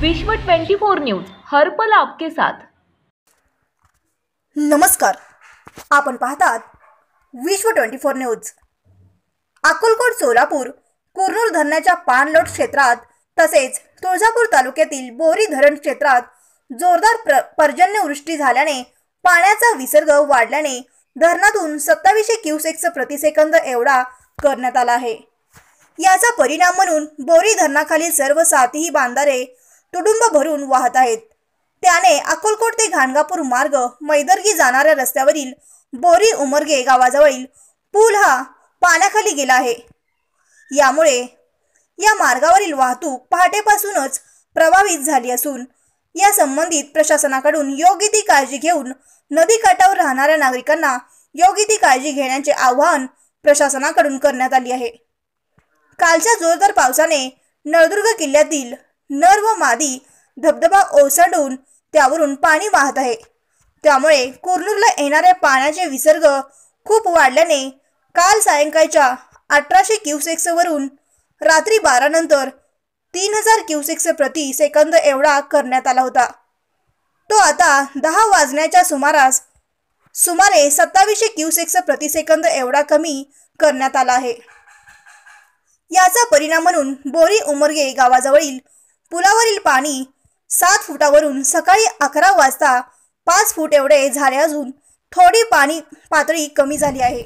विश्व 24 न्यूज हर पल आपके साथ। नमस्कार, आपण पाहतात विश्व 24 न्यूज। अक्कलकोट, सोलापूर, कुरनूर धरणाच्या पाणलोट क्षेत्रात तसेच तुळजापूर तालुक्यातील बोरी धरण क्षेत्रात जोरदार पर्जन्यवृष्टी झाल्याने पाण्याचा विसर्ग वाढल्याने धरणातून 2700 क्युसेक्स प्रतिसेकंद एवढा करण्यात आला आहे। याचा परिणाम म्हणून बोरी धरणाखालील सर्व 7ही बांधारे तुडुंब भरून वाहत आहेत। त्याने अक्कलकोट ते घाणगापूर मार्ग मैदर्गी जाणाऱ्या रस्त्यावरील बोरी उमरगे गावाजवळील पूल हा पाण्याखाली गेला आहे। यामुळे या मार्गावरील वाहतूक पहाटेपासूनच प्रभावित झाली असून या संबंधित प्रशासनाकडून योग्य ती काळजी घेऊन नदीकाठावर राहणाऱ्या नागरिकांना योग्य ती काळजी घेण्याचे आवाहन प्रशासनाकडून करण्यात आले आहे। कालच्या जोरदार पावसाने नळदुर्ग किल्ल्यातील नर व मादी धबधबा ओसंडून त्यावरून पाणी वाहत आहे। त्यामुळे कुरनूरला येणाऱ्या पाण्याचे विसर्ग खूप वाढल्याने काल सायंकाळच्या 1800 क्युसेक्स वरून रात्री 12 नंतर 3000 क्युसेक्स प्रति सेकंद एवढा करण्यात आला होता। तो आता 10 वाजण्याच्या सुमारास सुमारे 2700 क्युसेक्स प्रति सेकंद एवढा कमी करण्यात आला आहे। याचा परिणाम म्हणून बोरी उमरगे गावाजवळील पुलावरील पाणी 7 फुटावरून सकाळी 11 वाजता 5 फूट एवढे झाले असून थोडी पाणी पातळी कमी झाली आहे।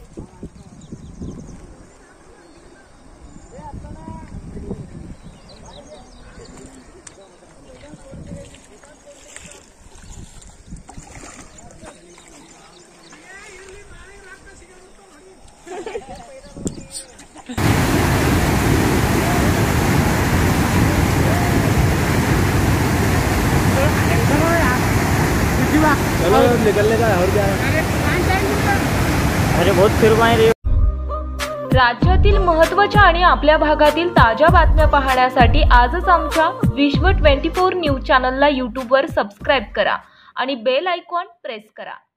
चलो निकलने का और क्या है? अरे बहुत फिर रे। राज्यातील महत्त्वाच्या आणि आपल्या भागातील ताज्या बातम्या पाहण्यासाठी आजच आमच्या विश्व 24 न्यूज चॅनलला YouTube वर सबस्क्राइब करा आणि बेल आयकॉन प्रेस करा।